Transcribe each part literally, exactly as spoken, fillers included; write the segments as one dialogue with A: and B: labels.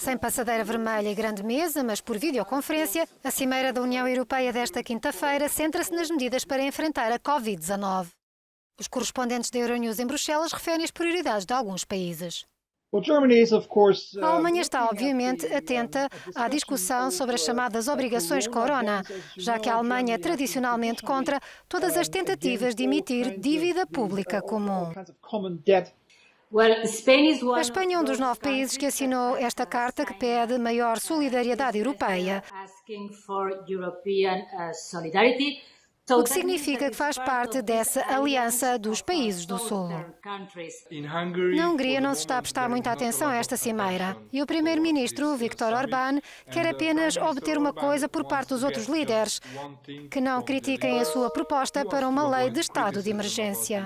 A: Sem passadeira vermelha e grande mesa, mas por videoconferência, a Cimeira da União Europeia desta quinta-feira centra-se nas medidas para enfrentar a Covid dezanove. Os correspondentes da Euronews em Bruxelas referem as prioridades de alguns países. A Alemanha está, obviamente, atenta à discussão sobre as chamadas obrigações corona, já que a Alemanha é tradicionalmente contra todas as tentativas de emitir dívida pública comum. A Espanha é um dos nove países que assinou esta carta que pede maior solidariedade europeia, o que significa que faz parte dessa aliança dos países do Sul. Na Hungria não se está a prestar muita atenção a esta cimeira e o primeiro-ministro, Viktor Orbán, quer apenas obter uma coisa por parte dos outros líderes, que não critiquem a sua proposta para uma lei de estado de emergência.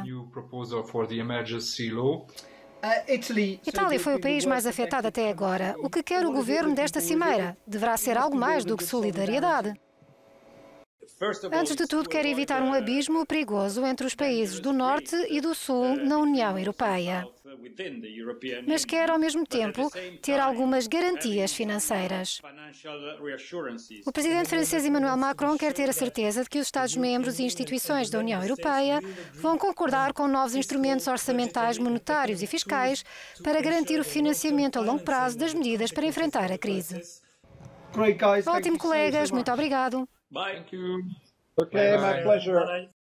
A: Itália foi o país mais afetado até agora. O que quer o governo desta cimeira? Deverá ser algo mais do que solidariedade. Antes de tudo, quer evitar um abismo perigoso entre os países do Norte e do Sul na União Europeia. Mas quer, ao mesmo tempo, ter algumas garantias financeiras. O presidente francês Emmanuel Macron quer ter a certeza de que os Estados-membros e instituições da União Europeia vão concordar com novos instrumentos orçamentais, monetários e fiscais para garantir o financiamento a longo prazo das medidas para enfrentar a crise. Ótimo, colegas. Muito obrigado.
B: Bye. Thank you. Okay, my pleasure.